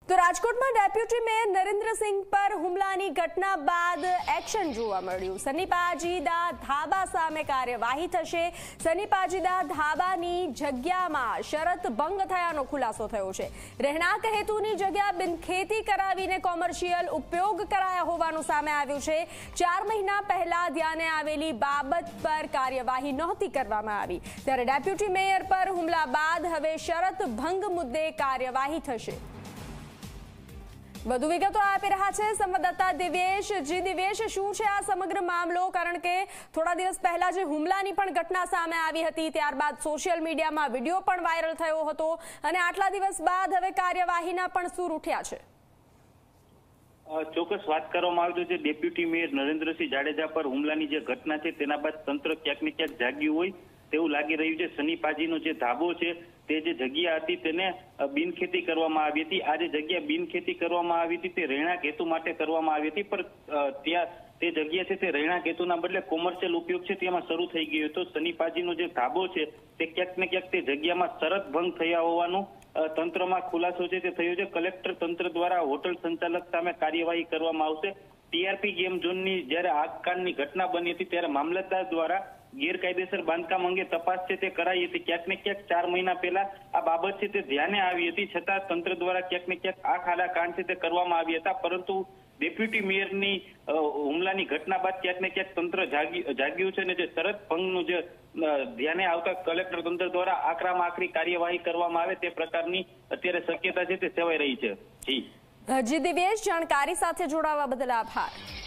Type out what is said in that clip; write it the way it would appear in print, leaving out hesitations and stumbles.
તો રાજકોટમાં deputy mayor Narendra Singh પર હુમલાની ઘટના બાદ એક્શન જોવા મળ્યું। સનીપાજીદા ધાબા સામે કાર્યવાહી થશે। સનીપાજીદા ધાબાની જગ્યામાં શરત ભંગ થયાનો ખુલાસો થયો છે। રહેણાંક હેતુની જગ્યા બિનખેતી કરાવીને કોમર્શિયલ ઉપયોગ કરાયા હોવાનું સામે આવ્યું છે। 4 મહિના પહેલા ધ્યાને આવેલી બાબત પર કાર્યવાહી નહોતી કરવામાં આવી, ત્યારે ડેપ્યુટી મેયર પર હુમલા બાદ હવે શરત ભંગ મુદ્દે કાર્યવાહી થશે। વધુ વિગતો આપી રહ્યા છે સંવાદદાતા દિવ્યેશ। દિવ્યેશ, શું છે આ સમગ્ર મામલો? કારણ કે થોડા દિવસ પહેલા જે હુમલાની પણ ઘટના સામે આવી હતી, ત્યારબાદ સોશિયલ મીડિયામાં વિડીયો પણ વાયરલ થયો હતો અને આટલા દિવસ બાદ હવે કાર્યવાહીના પણ સૂર ઉઠ્યા છે। ચોક્કસ વાત કરવામાં આવી છે ડેપ્યુટી મેયર નરેન્દ્રસિંહ જાડેજા પર હુમલાની જે ઘટના છે તેના બાદ તંત્ર ક્યાંક ને ક્યાંક જાગ્યું હોય તેવું લાગી રહ્યું છે। સનીપાજીનો જે ધાબો છે તે જે જગ્યા હતી તેને બિનખેતી કરવામાં આવી હતી। આ જે જગ્યા બિનખેતી કરવામાં આવી હતી તે રહેણાંક હેતુ માટે કરવામાં આવી હતી, પણ ત્યાં તે જગ્યા છે તે રહેણાંક હેતુના બદલે કોમર્શિયલ ઉપયોગ છે તેમાં શરૂ થઈ ગયો હતો। સનીપાજીનો જે ધાબો છે તે ક્યાંક ને ક્યાંક તે જગ્યામાં શરત ભંગ થયા હોવાનું તંત્રમાં ખુલાસો છે તે થયો છે। કલેક્ટર તંત્ર દ્વારા હોટલ સંચાલક સામે કાર્યવાહી કરવામાં આવશે। ટીઆરપી ગેમ ઝોનની જ્યારે આગકાંડની ઘટના બની હતી ત્યારે મામલતદાર દ્વારા ગેરકાયદેસર બાંધકામ અંગે તપાસ છે તે કરાઈ હતી। ક્યાંક ને ક્યાંક 4 મહિના પહેલા આ બાબત છે તે ધ્યાને આવી હતી, છતાં તંત્ર દ્વારા ક્યાંક ને ક્યાંક આ ખાડા કાંડ છે તે કરવામાં આવ્યા હતા, પરંતુ ડેપ્યુટી મેયરની હુમલાની ઘટના બાદ ક્યાંક ને ક્યાંક તંત્ર જાગ્યું છે અને જે શરત ભંગનું જે ધ્યાને આવતા કલેક્ટર તંત્ર દ્વારા આકરામાં આકરી કાર્યવાહી કરવામાં આવે તે પ્રકારની અત્યારે શક્યતા છે તે સેવાઈ રહી છે। જી દિવ્યેશ, જાણકારી સાથે જોડાવા બદલ આભાર।